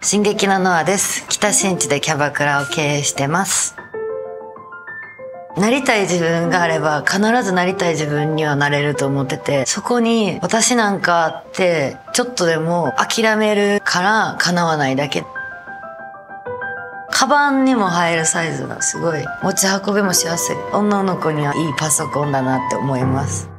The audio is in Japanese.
進撃のノアです。北新地でキャバクラを経営してます。なりたい自分があれば必ずなりたい自分にはなれると思ってて、そこに私なんかってちょっとでも諦めるから叶わないだけ。カバンにも入るサイズがすごい持ち運びもしやすい。女の子にはいいパソコンだなって思います。